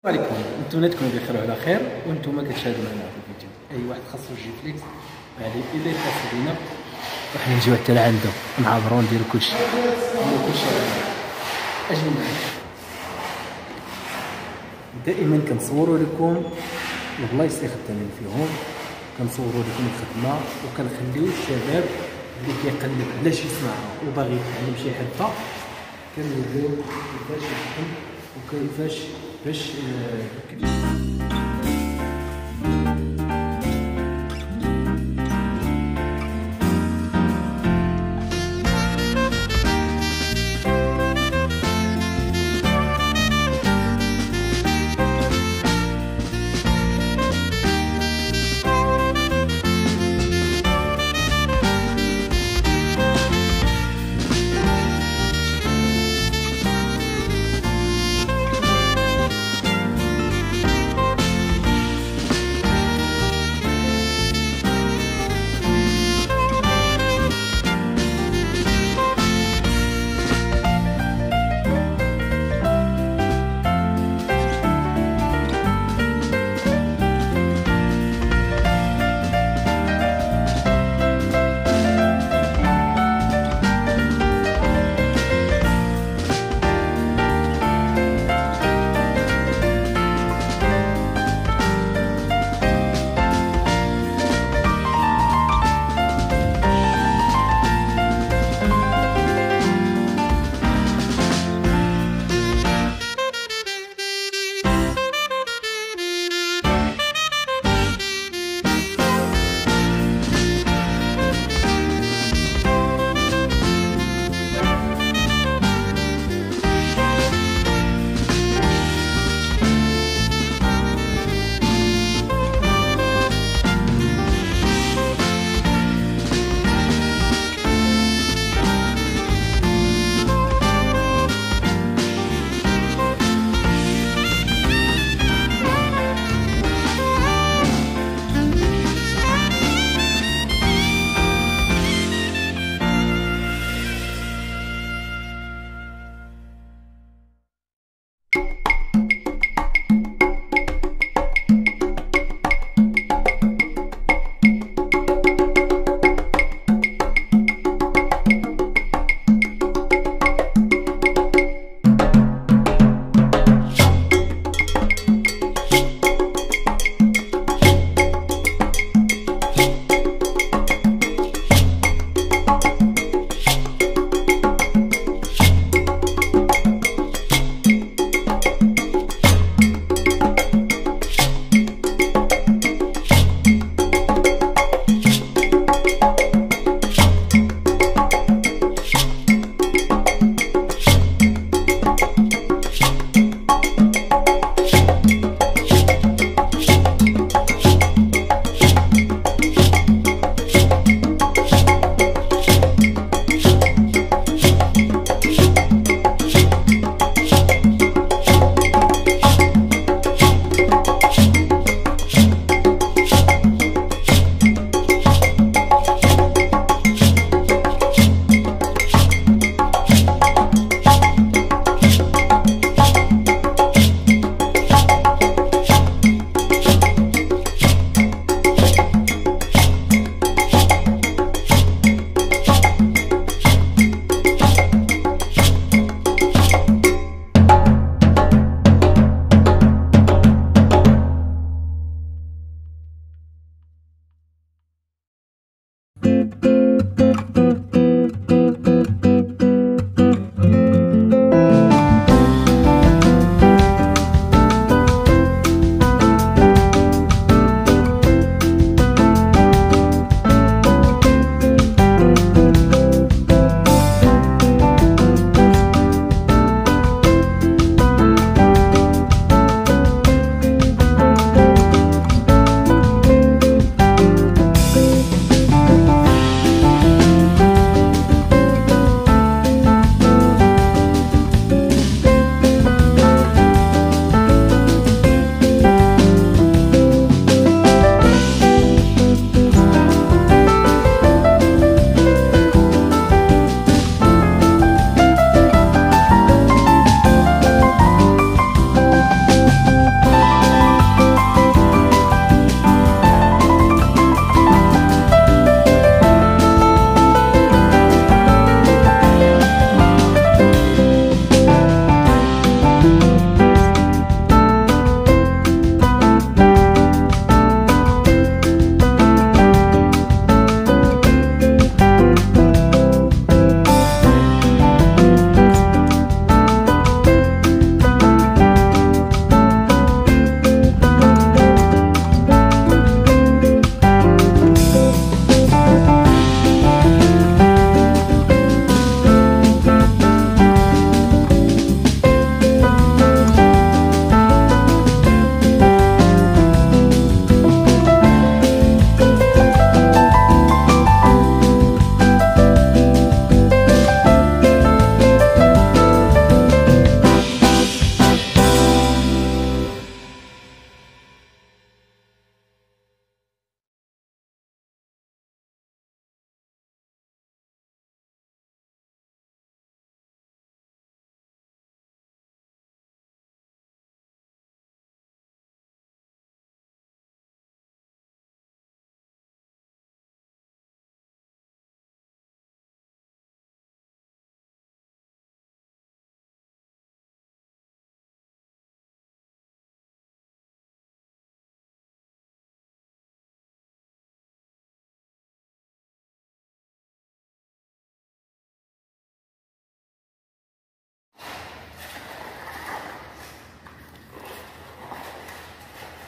عليكم، نتمنى تكونوا بخير وعلى خير، وانتم كتشاهدوا معنا في الفيديو. اي واحد خاصو جي فليكس غادي الا يتصل بينا وحنا نجيو حتى لعنده نعبرو نديرو كلشي اجي معايا. دائما كنصوروا لكم البلايص اللي خدامين فيهم، كنصوروا لكم الخدمه وكنخليو الشباب اللي كيقلب على شي صناعه وباغي يتعلم شي حرفه كنوريو كيفاش يخدم وكيفاش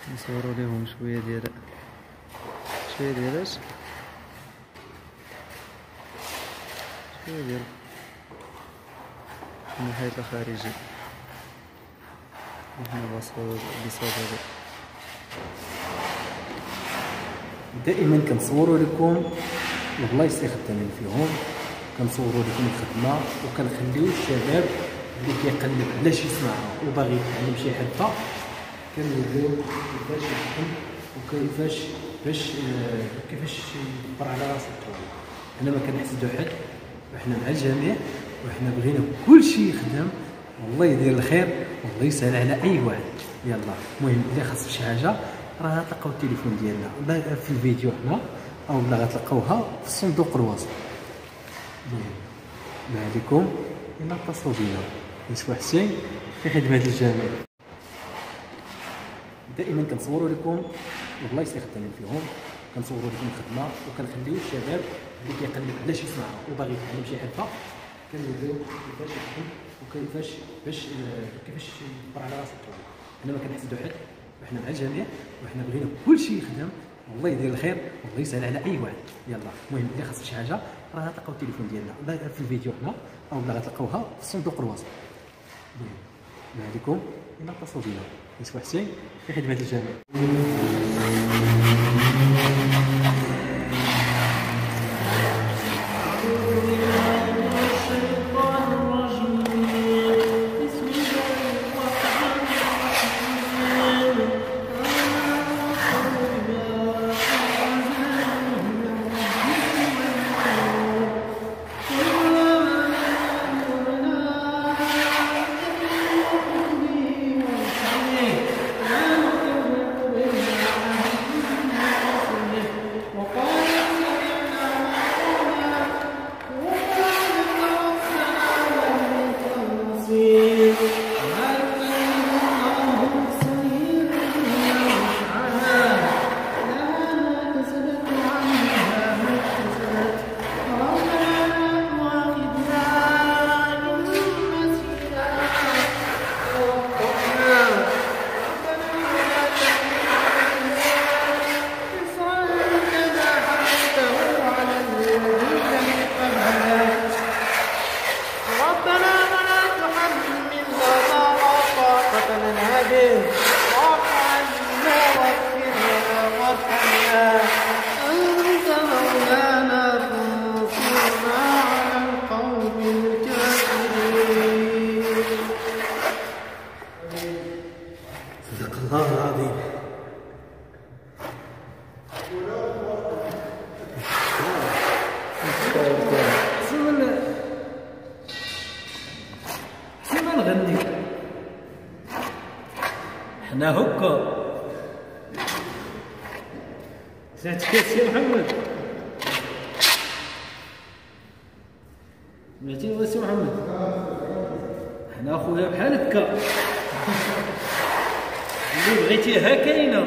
نصوروا لهم شويه ديال اش شويه ديال المحيط الخارجي. هنا بصدد دائما كنصوروا لكم البلايص اللي خدامين فيهم، كنصوروا لكم الخدمه، وكنخليو الشباب اللي كيقلب على شي صناعه وباغي يتعلم شي حرفه كنوريو كيفاش يخدم وكيفاش يدبر على راسو. حنا ما كنحسدو حد، وحنا مع الجميع، وحنا بغينا كلشي يخدم والله يدير الخير والله يسهل على اي واحد. يلا المهم اللي خاص شي حاجه راه غتلقاو التليفون ديالنا ولا في الفيديو هنا، او لا غتلقاوها في الصندوق الوصف. ما عليكم الا اتصلوا بنا. يوسف حسين في خدمه الجميع. دائما كنصوروا لكم البلايص اللي خدامين فيهم، كنصوروا لكم الخدمه، وكنخليو الشباب اللي كيقلب على شي صناعه وباغي يتعلم شي حرفه كنوريو كيفاش يخدم وكيفاش يدبر على راسو. حنا ما كنحسدو حد، وحنا مع الجميع، وحنا بغينا كلشي يخدم والله يدير الخير والله يسهل على اي واحد. يلا المهم اللي خاص شي حاجه راه غتلقاو التليفون ديالنا ولا في الفيديو هنا، او لا غتلقاوها في الصندوق الوصف. ما عليكم الا اتصلوا بنا. يوسف حسين في خدمه الجميع. صدق الله العظيم. سيما نغني حنا هكا. سمعتك يا سي محمد؟ سمعتيني سي محمد؟ حنا اخويا بحال هكا، اللي بغيتيها كاينه.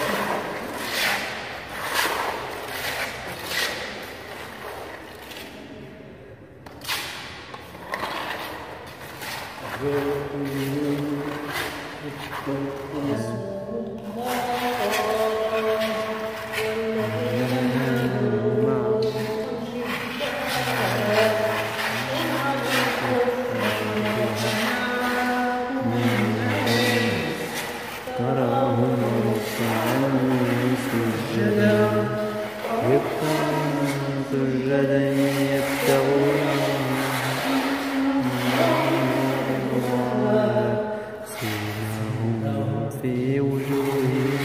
في وجوههم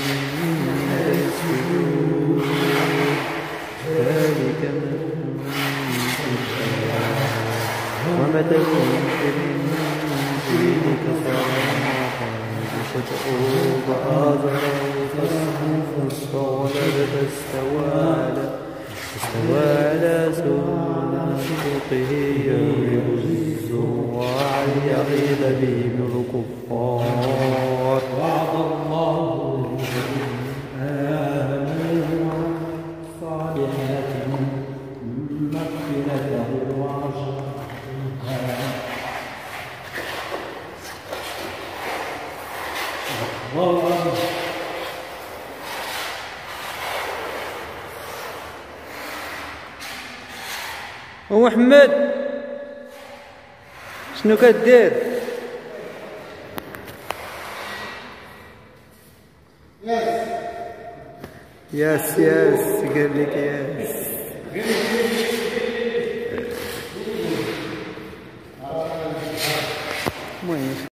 تسجد ذلك ومثلهم في الإنجيل كصلاة تدعو فآزره فاستوى على سوقه يغيظ الزرع ليغيظ بهم الكفار. وعد الله الذين آمنوا الصالحات مغفرته وأجرا عظيما. ومحمد شنو كدير؟ ياس قال لك ياس. المهم